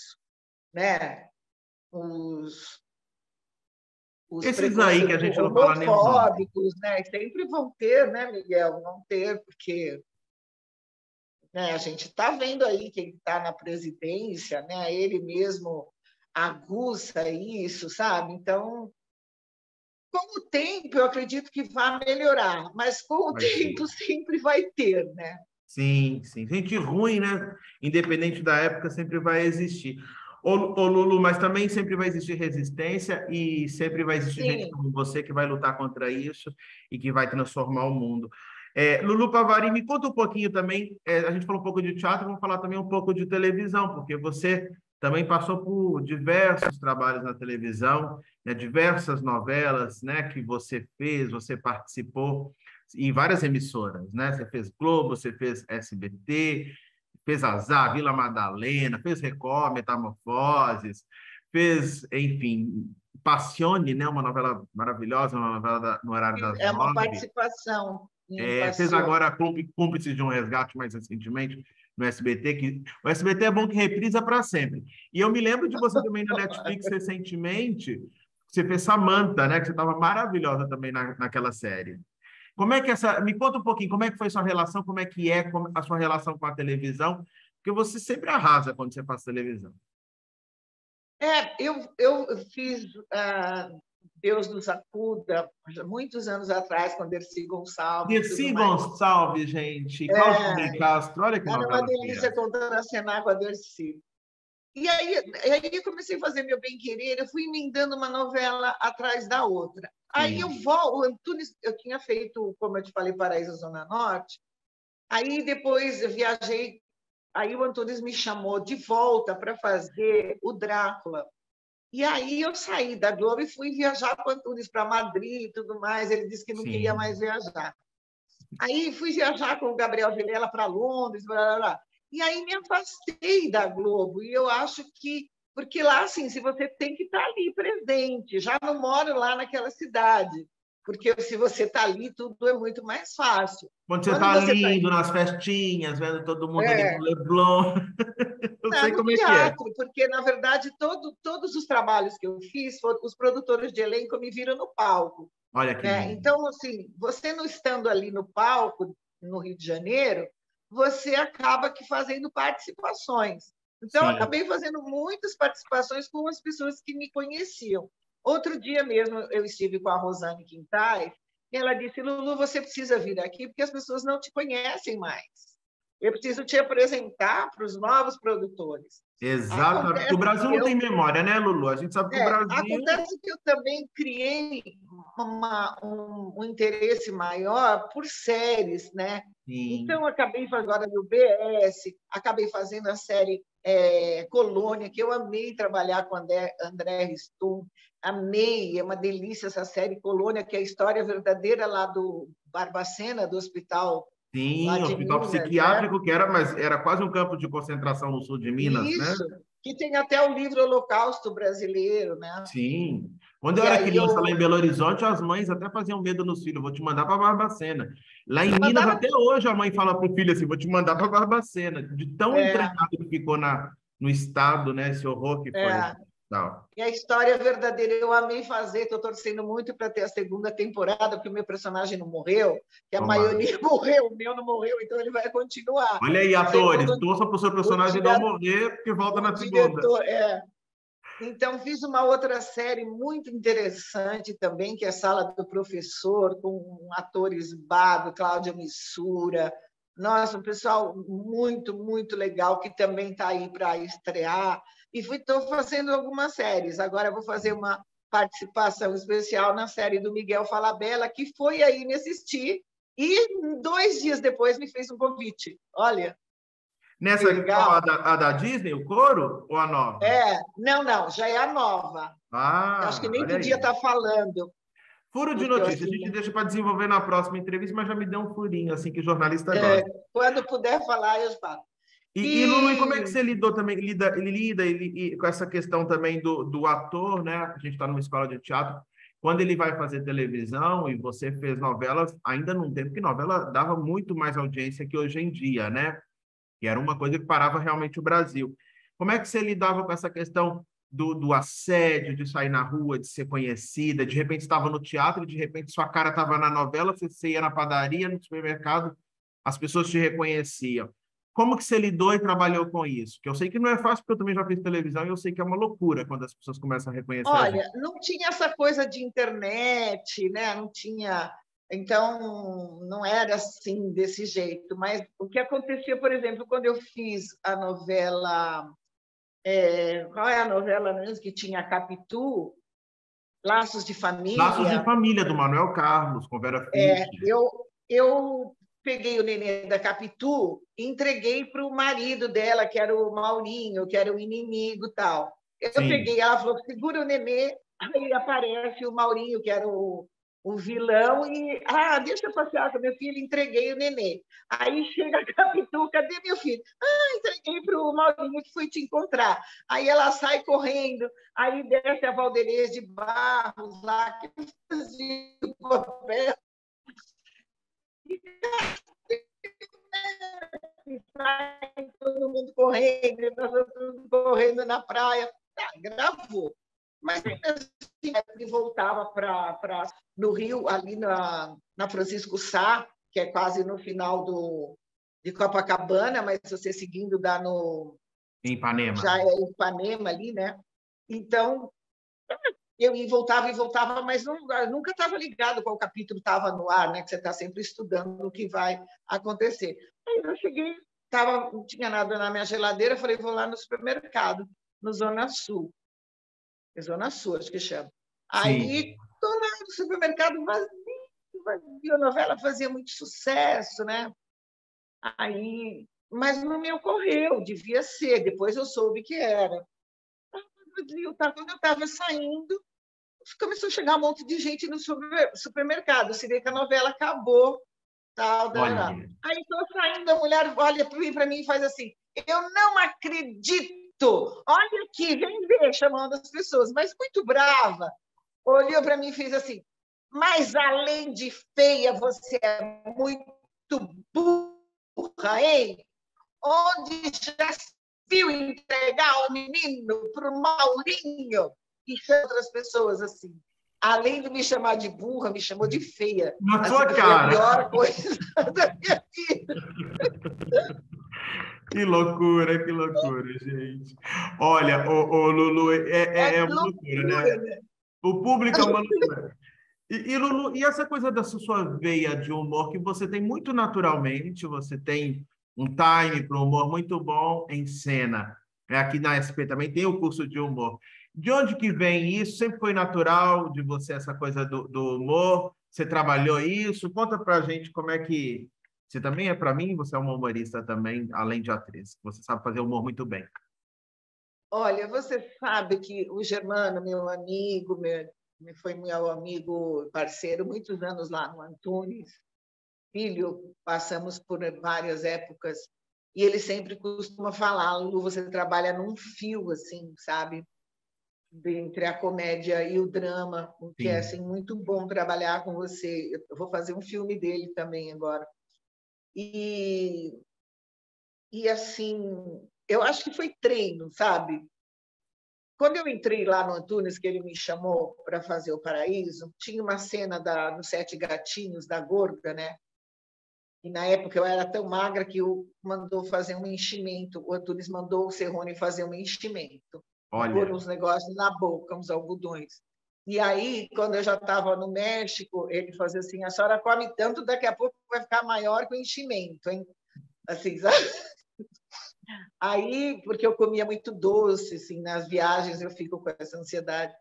né, os os Esses aí que a preconceitos gente não fala nem o nome. homofóbicos, né? Sempre vão ter, né, Miguel? Vão ter, porque, né, a gente está vendo aí quem está na presidência, né? Ele mesmo aguça isso, sabe? Então, com o tempo, eu acredito que vai melhorar, mas com o Vai tempo ter. sempre vai ter, né? Sim, sim. Gente ruim, né? Independente da época, sempre vai existir. Ô, Lulu, mas também sempre vai existir resistência e sempre vai existir gente Sim, como você que vai lutar contra isso e que vai transformar o mundo. Lulu Pavari, me conta um pouquinho também. A gente falou um pouco de teatro, vamos falar também um pouco de televisão, porque você também passou por diversos trabalhos na televisão, né? Diversas novelas, né? Que você fez, você participou em várias emissoras, né? Você fez Globo, você fez SBT, fez Azar, Vila Madalena, fez Record, Metamorfoses, fez, enfim, Passione, né? Uma novela maravilhosa, uma novela no horário das é uma 9. participação em Fez Passione. agora Cúmplices de um Resgate mais recentemente no SBT, que o SBT é bom que reprisa para sempre. E eu me lembro de você também na Netflix recentemente, você fez Samantha, né? Que você estava maravilhosa também naquela série. Como é que me conta um pouquinho, como é que foi sua relação, como é que é a sua relação com a televisão? Porque você sempre arrasa quando você faz televisão. Eu fiz Deus nos acuda, muitos anos atrás, com Dercy Gonçalves e tudo Dercy mais. Gonçalves, gente, Cláudio É, de Castro, olha que era uma novela que é. delícia contracenar com a Dercy. E aí eu comecei a fazer meu bem-querer, eu fui emendando uma novela atrás da outra. Aí Sim, o Antunes, eu tinha feito, como eu te falei, Paraíso Zona Norte, aí depois eu viajei, aí o Antunes me chamou de volta para fazer o Drácula. E aí eu saí da Globo e fui viajar com o Antunes para Madrid e tudo mais. Ele disse que não queria sim. mais viajar. Aí fui viajar com o Gabriel Vilela para Londres, blá, blá, blá. E aí me afastei da Globo. E eu acho que... Porque lá, assim, se você tem que estar ali presente. Já não moro lá naquela cidade. Porque se você está ali, tudo é muito mais fácil. Quando você Quando está você está... lindo nas festinhas, vendo todo mundo ali no É, Leblon. Eu sei no como é que é. teatro, porque, na verdade, todos os trabalhos que eu fiz, os produtores de elenco me viram no palco. Olha que Né? lindo. Então, assim, você não estando ali no palco, no Rio de Janeiro, você acaba que fazendo participações. Então, eu Sim. acabei fazendo muitas participações com as pessoas que me conheciam. Outro dia mesmo, eu estive com a Rosane Quintais, e ela disse, Lulu, você precisa vir aqui porque as pessoas não te conhecem mais. Eu preciso te apresentar para os novos produtores. Exato, porque o Acontece Brasil que não tem eu memória, né, Lulu? A gente sabe que o Brasil. Acontece que eu também criei um interesse maior por séries, né? Sim, Então, acabei fazendo agora no BS, acabei fazendo a série Colônia, que eu amei trabalhar com André Riston, amei, é uma delícia essa série Colônia, que é a história verdadeira lá do Barbacena, do hospital lá sim, de hospital Minas, né? psiquiátrico que era, mas era quase um campo de concentração no sul de Minas, né? Isso, que tem até o livro Holocausto Brasileiro, né? Sim. Quando eu E era aí criança lá em eu Belo Horizonte, as mães até faziam medo nos filhos, vou te mandar para Barbacena. Lá em Minas, mandava. até hoje, a mãe fala para o filho assim, vou te mandar para Barbacena, de tão É, entranhado que ficou no estado, né? Esse horror que foi. é, Tal. e a história verdadeira eu amei fazer, estou torcendo muito para ter a segunda temporada, porque o meu personagem não morreu, que a Tomara. maioria morreu, o meu não morreu, então ele vai continuar. Olha aí, atores, Segundo torça para o seu o, personagem não morrer, porque volta o na segunda. diretor, Então, fiz uma outra série muito interessante também, que é Sala do Professor, com atores Bado, Cláudia Missura. Nossa, um pessoal muito, muito legal, que também está aí para estrear. E estou fazendo algumas séries. Agora vou fazer uma participação especial na série do Miguel Falabella, que foi aí me assistir e 2 dias depois me fez um convite. Olha, que Nessa, qual, legal. a da Disney, o Coro, ou a nova? Não, já é a nova. Eu acho que Ah, nem olha podia aí. estar falando, Furo de porque eu notícia, a assim, gente deixa para desenvolver na próxima entrevista, mas já me deu um furinho, assim, que jornalista é, gosta. quando puder falar, eu falo. Lulu, e como é que E você lidou também, com essa questão também do ator, né? A gente está numa escola de teatro, quando ele vai fazer televisão e você fez novelas, ainda num tempo que novela dava muito mais audiência que hoje em dia, né? Que era uma coisa que parava realmente o Brasil. Como é que você lidava com essa questão do assédio, de sair na rua, de ser conhecida, de repente estava no teatro, de repente sua cara estava na novela, você ia na padaria, no supermercado, as pessoas te reconheciam. Como que você lidou e trabalhou com isso? Que eu sei que não é fácil, porque eu também já fiz televisão e eu sei que é uma loucura quando as pessoas começam a reconhecer a gente. olha, não tinha essa coisa de internet, né? Não tinha, então não era assim desse jeito. Mas o que acontecia, por exemplo, quando eu fiz a novela, qual é a novela mesmo que tinha a Capitu, Laços de Laços de Família. Família, do Manuel Carlos, com Vera Fischer. Eu peguei o neném da Capitu e entreguei para o marido dela, que era o Maurinho, que era o inimigo tal. Eu Sim. peguei, ela falou, segura o neném, aí aparece o Maurinho, que era o vilão, e, deixa eu passear com meu filho, entreguei o neném. Aí chega a Capitu, cadê meu filho? Entreguei para o Maurinho, que foi te encontrar. Aí ela sai correndo, aí desce a Valderez de Barros, lá, que fazia o papel, sai todo mundo correndo, nós todos correndo na praia. Gravou. Mas ainda assim, ele voltava no Rio, ali na Francisco Sá, que é quase no final de Copacabana, mas você seguindo dá Em Ipanema. já é Ipanema ali, né? Então, eu e voltava, mas nunca estava ligado qual capítulo estava no ar, né? Que você está sempre estudando o que vai acontecer. Aí eu cheguei, não tinha nada na minha geladeira, falei, vou lá no supermercado, no Zona Sul. É Zona Sul, acho que chama. Sim. Aí estou lá no supermercado vazio, a novela fazia muito sucesso, né? Aí, mas não me ocorreu, devia ser, depois eu soube que era. Quando eu estava saindo, começou a chegar um monte de gente no supermercado. Se vê que a novela acabou, tal, tal, tal. Olha. Aí estou saindo, a mulher olha para mim e faz assim: Eu não acredito! Olha aqui, vem ver, chamando as pessoas, mas muito brava. Olhou para mim e fez assim, mas além de feia, você é muito burra, hein? Onde já se viu entregar o menino para o Maurinho? E outras pessoas assim. Além de me chamar de burra, me chamou de feia. Na Assim, sua que foi a cara. pior coisa da minha vida. Que loucura, gente. Olha, Lulu, É é uma loucura, loucura, né? né? O público é uma loucura. Lulu, e essa coisa dessa sua veia de humor que você tem muito naturalmente, você tem um time para o humor muito bom em cena. Aqui na SP também tem o curso de humor. De onde que vem isso? Sempre foi natural de você essa coisa do humor? Você trabalhou isso? Conta para a gente como é que... Você também é para mim, você é uma humorista também, além de atriz. Você sabe fazer humor muito bem. Olha, você sabe que o Germano, meu amigo, foi meu amigo, parceiro, muitos anos lá no Antunes, filho, passamos por várias épocas, e ele sempre costuma falar, Lu, você trabalha num fio, assim, sabe? Entre a comédia e o drama, o que é Sim. assim, muito bom trabalhar com você. Eu vou fazer um filme dele também agora. E assim, eu acho que foi treino, sabe? Quando eu entrei lá no Antunes, que ele me chamou para fazer o Paraíso, tinha uma cena dos Sete Gatinhos, da Gorda, né? E na época eu era tão magra que o mandou fazer um enchimento. O Antunes mandou o Cerrone fazer um enchimento e pôr Olha, uns negócios na boca, uns algodões. E aí, quando eu já estava no México, ele fazia assim: a senhora come tanto, daqui a pouco vai ficar maior que o enchimento, hein? Assim, sabe? Aí, porque eu comia muito doce, assim, nas viagens eu fico com essa ansiedade.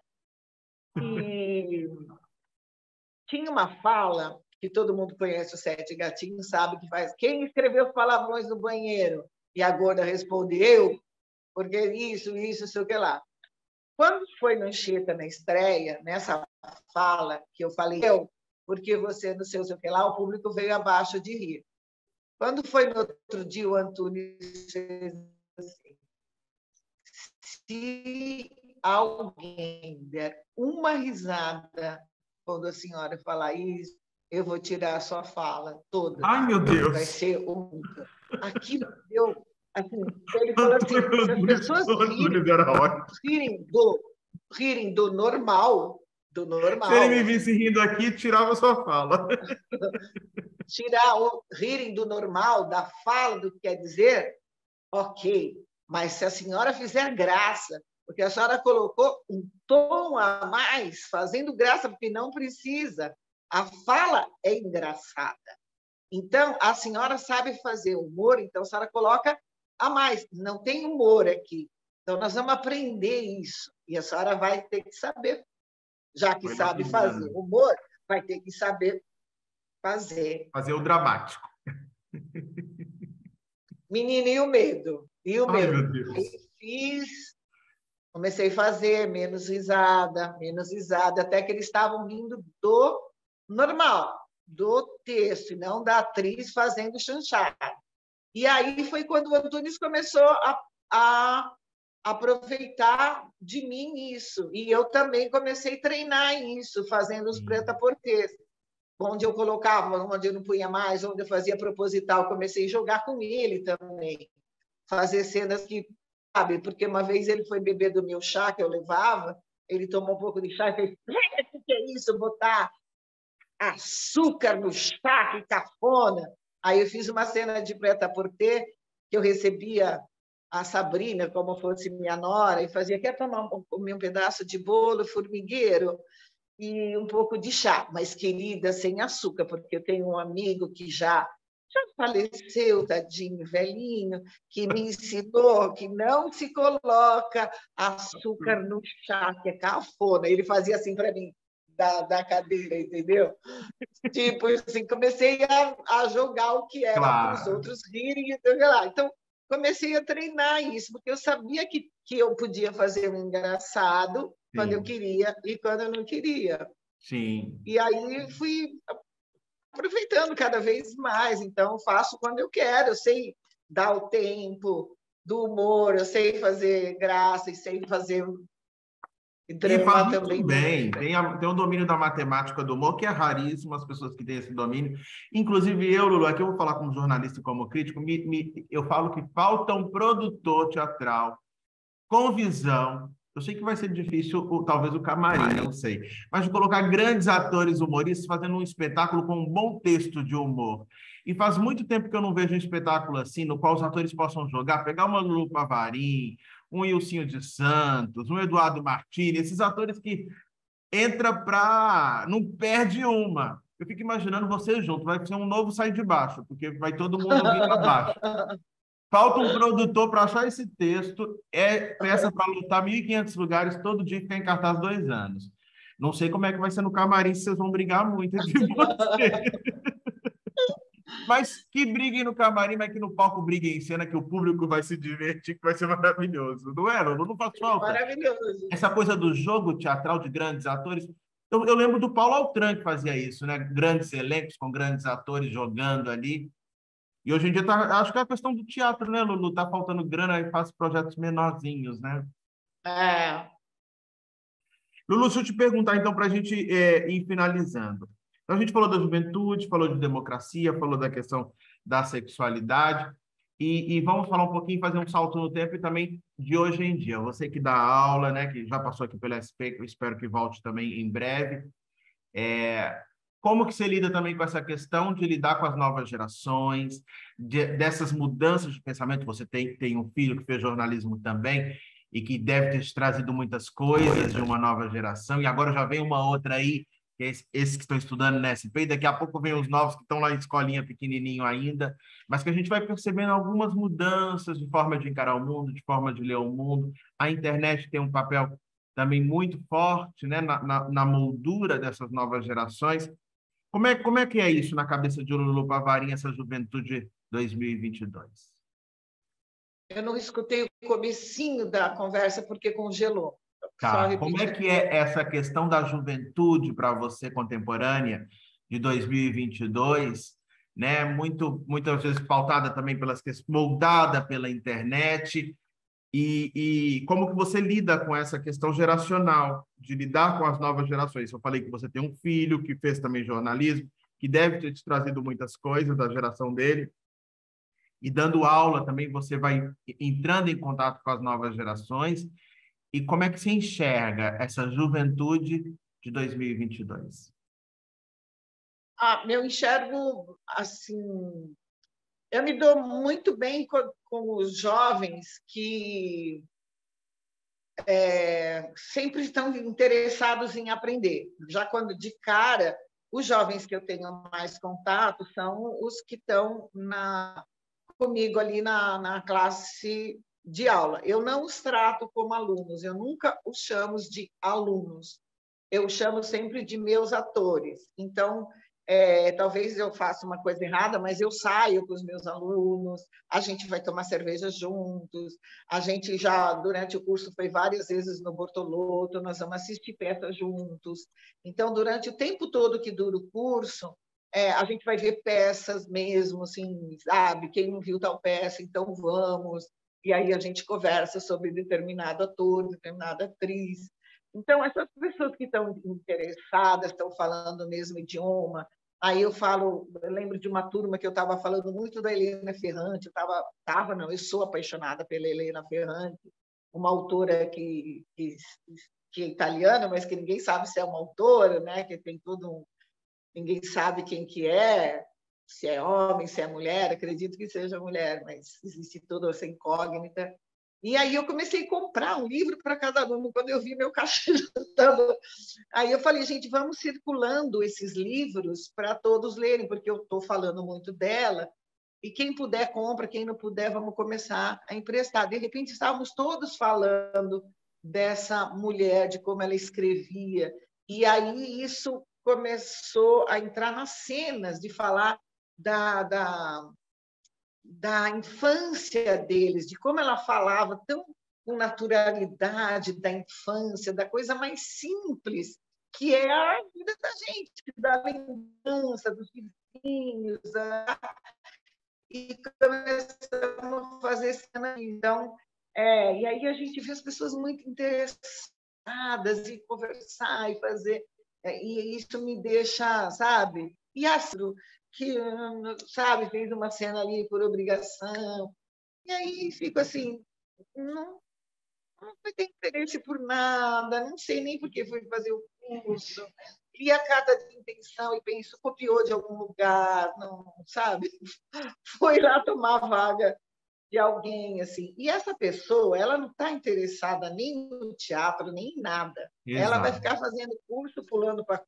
E tinha uma fala que todo mundo conhece, os Sete Gatinhos, sabe que faz. Quem escreveu palavrões no banheiro? E a gorda responde, eu, porque isso, sei o que lá. Quando foi no Anchieta, na estreia, nessa fala que eu falei, eu, porque você não sei o que lá, o público veio abaixo de rir. Quando foi no outro dia, o Antunes fez assim, se alguém der uma risada quando a senhora falar isso, eu vou tirar a sua fala toda. ai meu Vai Deus! ser única. Aquilo deu. Assim, ele falou assim: Antônio se as pessoas Antunes era ótimo. rirem do, rirem do Se ele normal, me visse assim, rindo aqui, tirava sua fala. tirar o rirem do normal, da fala, do que quer dizer, ok. Mas se a senhora fizer graça, porque a senhora colocou um tom a mais, fazendo graça, porque não precisa. A fala é engraçada. Então, a senhora sabe fazer humor, então a senhora coloca a mais. Não tem humor aqui. Então, nós vamos aprender isso. E a senhora vai ter que saber, já que Foi sabe fazer lapidando. humor, vai ter que saber fazer. Fazer o dramático. Menino, e o medo? E o Ai, meu medo? Aí Deus. fiz, comecei a fazer menos risada, até que eles estavam vindo do normal, do texto, e não da atriz fazendo chanchada. E aí foi quando o Antunes começou a aproveitar de mim isso. E eu também comecei a treinar isso, fazendo os preta-portês. Onde eu colocava, onde eu não punha mais, onde eu fazia proposital, comecei a jogar com ele também. Fazer cenas que, sabe, porque uma vez ele foi beber do meu chá que eu levava, ele tomou um pouco de chá e fez: o que é isso? Botar açúcar no chá, que cafona. Aí eu fiz uma cena de preta-porter que eu recebia a Sabrina como fosse minha nora e fazia: quer comer um pedaço de bolo formigueiro e um pouco de chá, mas querida, sem açúcar, porque eu tenho um amigo que já faleceu, tadinho, velhinho, que me ensinou que não se coloca açúcar no chá, que é cafona. Ele fazia assim para mim, da cadeira, entendeu? Tipo assim, comecei a jogar o que era para os Claro. outros rirem. Então, comecei a treinar isso, porque eu sabia que eu podia fazer um engraçado quando eu Sim, queria e quando eu não queria. sim. E aí fui aproveitando cada vez mais. Então, faço quando eu quero, eu sei dar o tempo, do humor, eu sei fazer graça e sei fazer E faz drama muito também bem. muito. Tem um domínio da matemática do humor que é raríssimo, as pessoas que têm esse domínio. Inclusive eu, Lulu, aqui eu vou falar como jornalista e como crítico, eu falo que falta um produtor teatral com visão. Eu sei que vai ser difícil, talvez o camarim, não sei. Mas de colocar grandes atores humoristas fazendo um espetáculo com um bom texto de humor. E faz muito tempo que eu não vejo um espetáculo assim, no qual os atores possam jogar, pegar uma Lulu Pavarim, um Ilcinho de Santos, um Eduardo Martini, esses atores que entra para... não perde uma. Eu fico imaginando vocês juntos, vai ser um novo Sai de Baixo, porque vai todo mundo vir abaixo. Falta um produtor para achar esse texto, peça para lutar 1.500 lugares todo dia, que tem em cartaz 2 anos. Não sei como é que vai ser no camarim, se vocês vão brigar muito entre vocês. Mas que briguem no camarim, mas que no palco briguem em cena, que o público vai se divertir, que vai ser maravilhoso. Não é, Lulu? Não faz falta. Maravilhoso. Essa coisa do jogo teatral de grandes atores. Eu lembro do Paulo Altran que fazia isso, né? Grandes elencos com grandes atores jogando ali. E hoje em dia acho que é a questão do teatro, né, Lulu? Tá faltando grana e faz projetos menorzinhos, né? É. Lulu, deixa eu te perguntar, então, para a gente ir finalizando. Então, a gente falou da juventude, falou de democracia, falou da questão da sexualidade, e vamos falar um pouquinho, fazer um salto no tempo e também de hoje em dia. Você que dá aula, né, que já passou aqui pela SP, que eu espero que volte também em breve. Como que você lida também com essa questão de lidar com as novas gerações, dessas mudanças de pensamento? Você tem um filho que fez jornalismo também e que deve ter te trazido muitas coisas de uma nova geração, e agora já vem uma outra aí, que é esses que estão estudando na SP, e daqui a pouco vem os novos que estão lá em escolinha pequenininho ainda, mas que a gente vai percebendo algumas mudanças de forma de encarar o mundo, de forma de ler o mundo. A internet tem um papel também muito forte, né, na moldura dessas novas gerações. Como é que é isso na cabeça de Lulu Pavarim, essa juventude 2022? Eu não escutei o comecinho da conversa porque congelou. Só Tá. Como é repetir. que é essa questão da juventude para você contemporânea de 2022, né? Muitas vezes pautada também pelas questões, moldada pela internet, e como que você lida com essa questão geracional, de lidar com as novas gerações? Eu falei que você tem um filho que fez também jornalismo, que deve ter te trazido muitas coisas da geração dele, e dando aula também você vai entrando em contato com as novas gerações. E como é que se enxerga essa juventude de 2022? Eu enxergo assim, eu me dou muito bem com os jovens que sempre estão interessados em aprender. Já quando de cara, os jovens que eu tenho mais contato são os que estão comigo ali na classe de aula. Eu não os trato como alunos, eu nunca os chamo de alunos, eu chamo sempre de meus atores. Então, talvez eu faça uma coisa errada, mas eu saio com os meus alunos, a gente vai tomar cerveja juntos, a gente já, durante o curso, foi várias vezes no Bortolotto, nós vamos assistir peças juntos. Então, durante o tempo todo que dura o curso, a gente vai ver peças mesmo, assim, sabe? Quem não viu tal peça, então vamos. E aí a gente conversa sobre determinado ator, determinada atriz. Então, essas pessoas que estão interessadas, estão falando o mesmo idioma. Aí eu lembro de uma turma que eu estava falando muito da Helena Ferrante, eu sou apaixonada pela Helena Ferrante, uma autora que é italiana, mas que ninguém sabe se é uma autora, né? Que tem ninguém sabe quem que é, se é homem, se é mulher, acredito que seja mulher, mas existe toda essa incógnita. E aí eu comecei a comprar um livro para cada aluno, quando eu vi meu caixa juntando. Aí eu falei, gente, vamos circulando esses livros para todos lerem, porque eu estou falando muito dela, e quem puder compra, quem não puder, vamos começar a emprestar. De repente, estávamos todos falando dessa mulher, de como ela escrevia, e aí isso começou a entrar nas cenas, de falar da infância deles, de como ela falava tão com naturalidade da infância, da coisa mais simples, que é a vida da gente, da lembrança, dos vizinhos. e começamos a fazer cena. Então, e aí a gente vê as pessoas muito interessadas em conversar e fazer, e isso me deixa, sabe? E Astro, que, sabe, fez uma cena ali por obrigação, e aí fico assim, não, não tem interesse por nada, não sei nem por que fui fazer o curso. Li a carta de intenção e penso, copiou de algum lugar, não, sabe? Foi lá tomar vaga de alguém, assim. E essa pessoa, ela não está interessada nem no teatro, nem em nada. Ela vai Exato. ficar fazendo curso, pulando para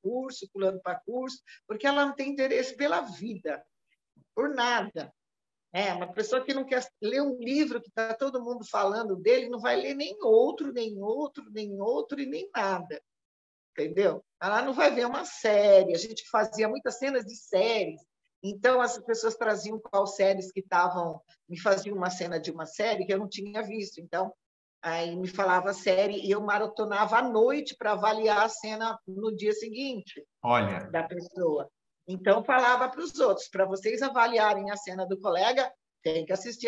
curso, porque ela não tem interesse pela vida, por nada. Uma pessoa que não quer ler um livro que está todo mundo falando dele, não vai ler nem outro, nem outro, nem outro e nem nada. Entendeu? Ela não vai ver uma série. A gente fazia muitas cenas de séries. Então, as pessoas traziam qual séries que estavam... Me faziam uma cena de uma série que eu não tinha visto. Então, aí me falava a série e eu maratonava à noite para avaliar a cena no dia seguinte Olha, da pessoa. Então, falava para os outros, para vocês avaliarem a cena do colega, tem que assistir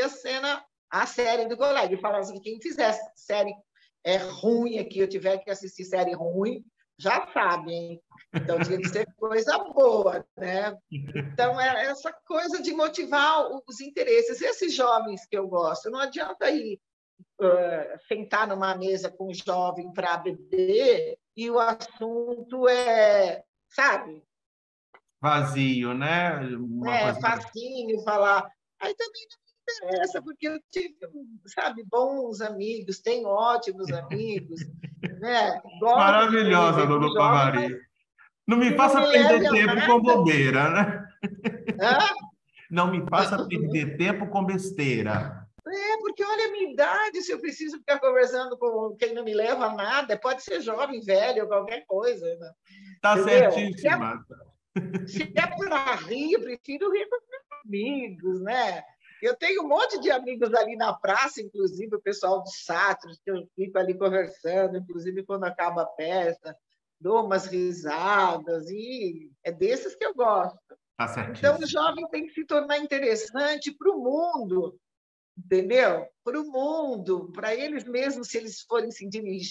a série do colega. E falava assim, quem fizer série ruim aqui, eu tiver que assistir série ruim, já sabe, hein? Então, tinha que ser coisa boa, né? Então, é essa coisa de motivar os interesses. Esses jovens que eu gosto, não adianta ir sentar numa mesa com um jovem para beber e o assunto sabe? vazio, né? Uma coisa. Facinho falar. Aí também não me interessa, porque eu tive, sabe, bons amigos, tenho ótimos amigos, né? Gosto de Maravilhosa, conviver com Lulu jovens, mas Pavari. Não me que não faça me leve perder a tempo com nada. bobeira, né? Hã? Não me faça perder tempo com besteira. Porque olha a minha idade, se eu preciso ficar conversando com quem não me leva a nada, pode ser jovem, velho, qualquer coisa, né? Tá Entendeu? certíssima. Se é para rir, eu prefiro rir com os meus amigos, né? Eu tenho um monte de amigos ali na praça, inclusive o pessoal do Sátiro, que eu fico ali conversando, inclusive quando acaba a peça, dou umas risadas, e é desses que eu gosto. Tá Então, o certíssimo. jovem tem que se tornar interessante para o mundo, entendeu? Para o mundo, para eles mesmos, se eles forem se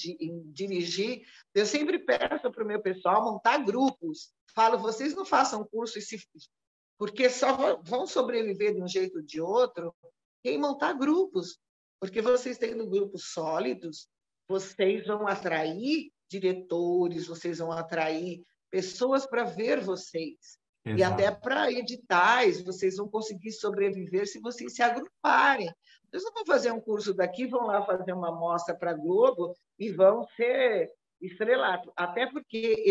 dirigir. Eu sempre peço para o meu pessoal montar grupos. Falo, vocês não façam curso porque só vão sobreviver de um jeito ou de outro quem montar grupos. Porque vocês tendo grupos sólidos, vocês vão atrair diretores, vocês vão atrair pessoas para ver vocês. E até Exato. para editais, vocês vão conseguir sobreviver se vocês se agruparem. Vocês não vão fazer um curso daqui, vão lá fazer uma mostra para a Globo e vão ser estrelados. Até porque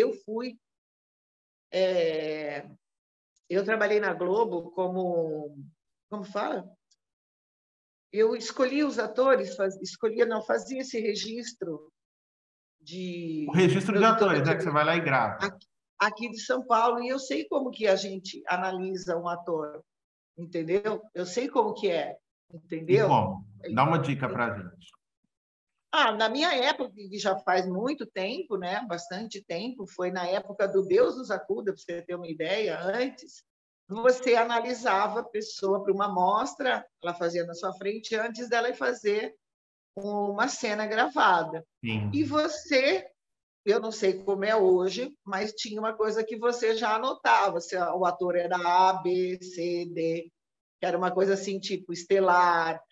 eu trabalhei na Globo como fala? Eu escolhi os atores, não fazia esse registro O de registro de produtora atores, de né? Que você vai lá e grava. aqui de São Paulo, e eu sei como que a gente analisa um ator, entendeu? Eu sei como que é, E entendeu? como? Dá uma dica pra gente. Na minha época, que já faz muito tempo, né? Bastante tempo, foi na época do Deus nos acuda, para você ter uma ideia, antes, você analisava a pessoa para uma mostra, ela fazia na sua frente, antes dela ir fazer uma cena gravada. E Sim. você, eu não sei como é hoje, mas tinha uma coisa que você já anotava, se o ator era A, B, C, D, que era uma coisa assim, tipo estelar,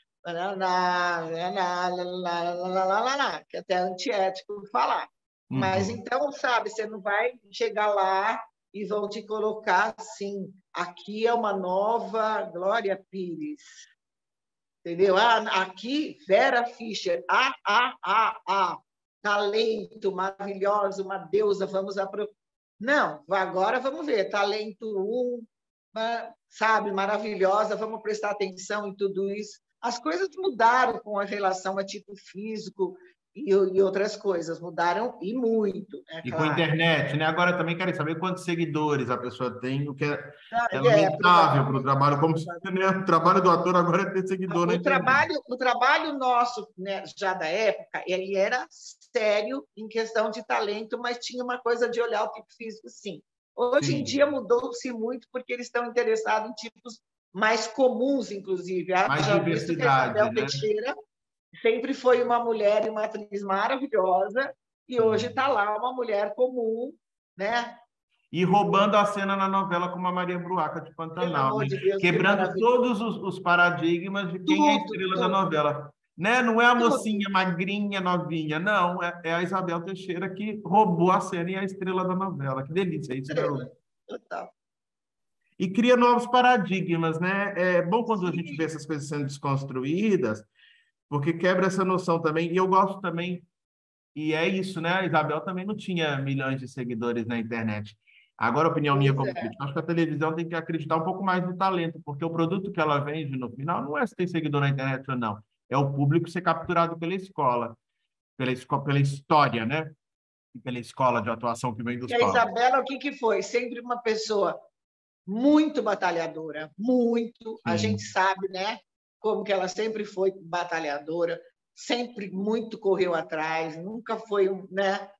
que até é antiético falar. Mas Uhum. então, sabe, você não vai chegar lá e vão te colocar assim, aqui é uma nova Glória Pires, entendeu? Aqui, Vera Fischer, talento, maravilhosa, uma deusa, vamos aproveitar. Não, agora vamos ver, talento sabe, maravilhosa, vamos prestar atenção em tudo isso. As coisas mudaram com a relação a tipo físico e outras coisas, mudaram e muito, é E com a claro. internet, né? Agora também querem saber quantos seguidores a pessoa tem, o que é lamentável para o Provavelmente. trabalho. Como se, né? O trabalho do ator agora é ter seguidor na internet. O trabalho nosso, né, já da época, ele era sério em questão de talento, mas tinha uma coisa de olhar o tipo físico, sim. Hoje em Sim. dia mudou-se muito porque eles estão interessados em tipos mais comuns, inclusive. Mais Já visto que a diversidade, Isabel né? Teixeira sempre foi uma mulher e uma atriz maravilhosa, e hoje Sim. está lá uma mulher comum, né? E roubando a cena na novela como a Maria Bruaca de Pelo Pantanal, amor né? de Deus, que Quebrando maravilha. todos os paradigmas de quem é a Tudo, estrela da tudo, novela. Né? Não é a tudo. mocinha magrinha, novinha, não. É a Isabel Teixeira que roubou a cena e é a estrela da novela. Que delícia isso, né, Lu? Estrela, total. E cria novos paradigmas, né? É bom quando a gente vê Sim, essas coisas sendo desconstruídas, porque quebra essa noção também. E eu gosto também, e é isso, né? A Isabel também não tinha milhões de seguidores na internet. Agora, opinião minha pois como é. crítico, acho que a televisão tem que acreditar um pouco mais no talento, porque o produto que ela vende no final não é se tem seguidor na internet ou não, é o público ser capturado pela escola, pela história, né? E pela escola de atuação que vem E dos a palcos. Isabela, o que que foi? Sempre uma pessoa muito batalhadora, muito. A gente Sim. sabe, né? Como que ela sempre foi batalhadora, sempre muito correu atrás, nunca foi, né?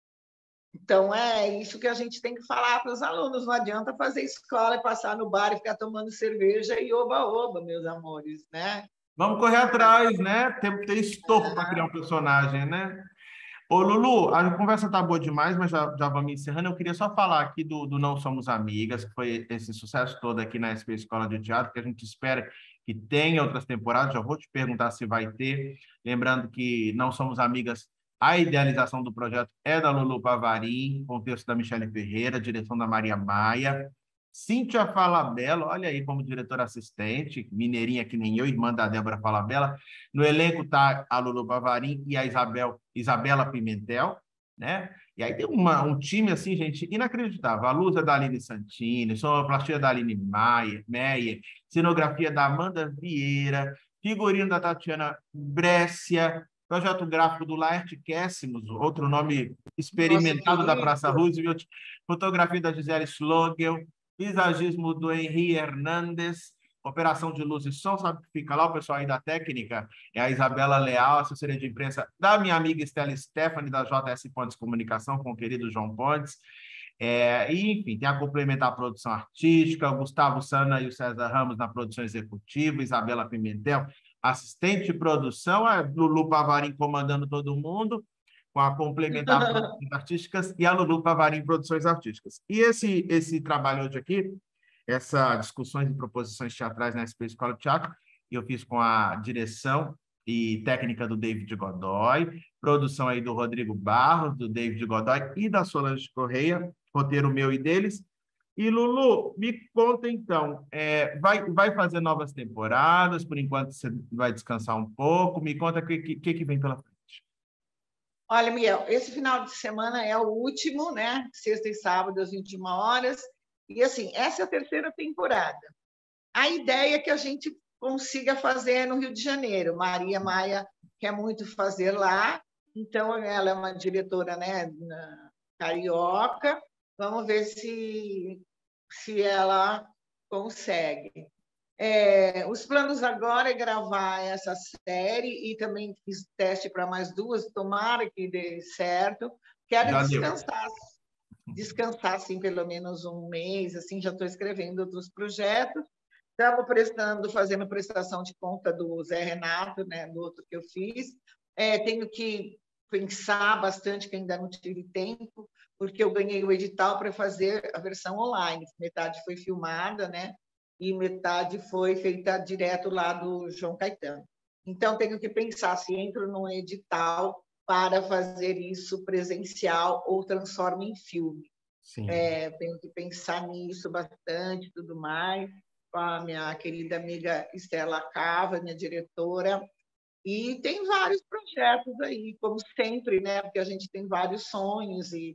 Então, é isso que a gente tem que falar para os alunos. Não adianta fazer escola e passar no bar e ficar tomando cerveja e oba-oba, meus amores, né? Vamos correr atrás, né? Tem que ter estofo para criar um personagem, né? Ô, Lulu, a conversa tá boa demais, mas já vamos encerrando. Eu queria só falar aqui do Não Somos Amigas, que foi esse sucesso todo aqui na SP Escola de Teatro, que a gente espera que tenha outras temporadas. Já vou te perguntar se vai ter. Lembrando que Não Somos Amigas, a idealização do projeto é da Lulu Pavarim, contexto da Michele Ferreira, direção da Maria Maia. Cíntia Falabella, olha aí como diretora assistente, mineirinha que nem eu, irmã da Débora Falabella. No elenco está a Lulu Bavarim e a Isabela Pimentel, né? E aí tem um time assim, gente, inacreditável. A luz é da Aline Santini, sonoplastia da Aline Meyer, cenografia da Amanda Vieira, figurino da Tatiana Brescia, projeto gráfico do Laerte Kessimos, outro nome Nosso experimentado da Praça querido. Roosevelt, fotografia da Gisele Slogel, visagismo do Henri Hernandes, operação de luz e som, sabe que fica lá o pessoal aí da técnica, é a Isabela Leal, assessoria de imprensa da minha amiga Estela Stephanie, da JS Pontes Comunicação, com o querido João Pontes. E, enfim, tem a complementar a produção artística, o Gustavo Sana e o César Ramos na produção executiva, Isabela Pimentel, assistente de produção, a Lulu Pavarim comandando todo mundo, com a complementar produções artísticas e a Lulu Pavarim produções artísticas. E esse trabalho hoje aqui, essa discussões e proposições teatrais na SP Escola de Teatro, eu fiz com a direção e técnica do David Godoy, produção aí do Rodrigo Barros, do David Godoy e da Solange Correia, roteiro meu e deles. E, Lulu, me conta então, vai fazer novas temporadas, por enquanto você vai descansar um pouco, me conta o que vem pela frente. Olha, Miguel, esse final de semana é o último, né? Sexta e sábado, às 21 horas. E, assim, essa é a terceira temporada. A ideia é que a gente consiga fazer no Rio de Janeiro. Maria Maia quer muito fazer lá, então ela é uma diretora, né, carioca. Vamos ver se ela consegue. Os planos agora é gravar essa série e também fiz teste para mais duas, tomara que dê certo. Quero Já deu. descansar assim, pelo menos um mês, assim, já estou escrevendo outros projetos. Estamos fazendo prestação de conta do Zé Renato, né, do outro que eu fiz. Tenho que pensar bastante, que ainda não tive tempo, porque eu ganhei o edital para fazer a versão online. Metade foi filmada, né? E metade foi feita direto lá do João Caetano. Então, tenho que pensar se entro num edital para fazer isso presencial ou transformo em filme. Sim. Tenho que pensar nisso bastante, tudo mais, com a minha querida amiga Estela Cava, minha diretora. E tem vários projetos aí, como sempre, né? Porque a gente tem vários sonhos e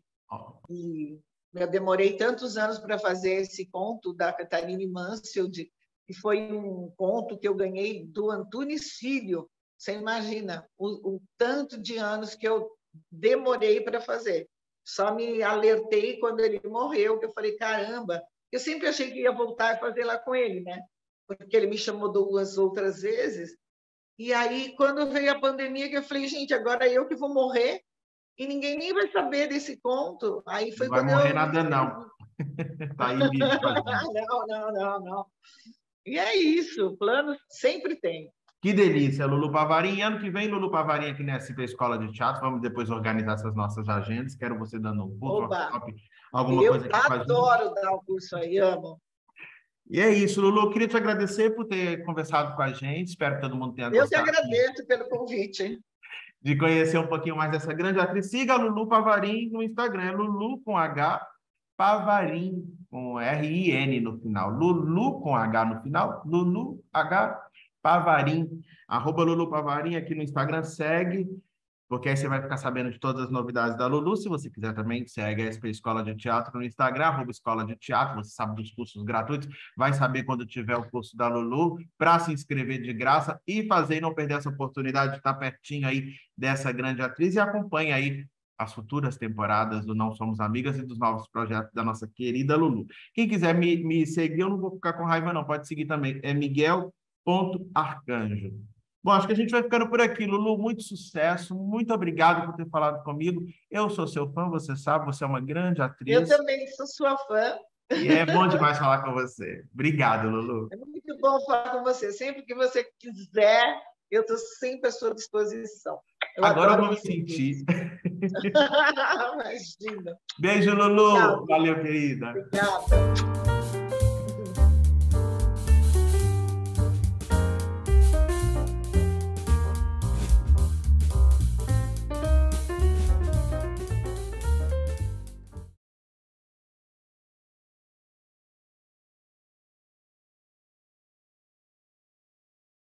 eu demorei tantos anos para fazer esse conto da Catarina Mansfield, que foi um conto que eu ganhei do Antunes Filho. Você imagina o tanto de anos que eu demorei para fazer. Só me alertei quando ele morreu, que eu falei, caramba, eu sempre achei que ia voltar a fazer lá com ele, né? Porque ele me chamou duas outras vezes. E aí, quando veio a pandemia, que eu falei, gente, agora eu que vou morrer e ninguém nem vai saber desse conto. Aí Não foi vai quando morrer eu nada, não. Tá aí vivo com a gente. não. E é isso, plano sempre tem. Que delícia, Lulu Pavarim. Ano que vem, Lulu Pavarim aqui na SP Escola de Teatro. Vamos depois organizar essas nossas agendas. Quero você dando um curso, Oba! workshop, alguma Eu coisa aqui com a gente. adoro dar o curso aí, amo. E é isso, Lulu. Eu queria te agradecer por ter conversado com a gente. Espero que todo mundo tenha Eu que gostado agradeço pelo convite. de conhecer um pouquinho mais dessa grande atriz. Siga a Lulu Pavarim no Instagram. É Lulu com H, Pavarim, com R-I-N no final. Lulu com H no final. Lulu H Pavarim. @ Lulu Pavarim aqui no Instagram. Segue, porque aí você vai ficar sabendo de todas as novidades da Lulu. Se você quiser também, segue a SP Escola de Teatro no Instagram, @ Escola de Teatro. Você sabe dos cursos gratuitos. Vai saber quando tiver o curso da Lulu, para se inscrever de graça e fazer e não perder essa oportunidade de estar pertinho aí dessa grande atriz. E acompanhe aí as futuras temporadas do Não Somos Amigas e dos novos projetos da nossa querida Lulu. Quem quiser me seguir, eu não vou ficar com raiva, não. Pode seguir também. É Miguel.arcanjo. Bom, acho que a gente vai ficando por aqui. Lulu, muito sucesso. Muito obrigado por ter falado comigo. Eu sou seu fã, você sabe, você é uma grande Eu atriz. também sou sua fã. E é bom demais falar com você. Obrigado, Lulu. É muito bom falar com você. Sempre que você quiser, eu estou sempre à sua disposição. Agora eu vou me sentir. Imagina. Beijo, Lulu. Tchau. Valeu, querida. Obrigada.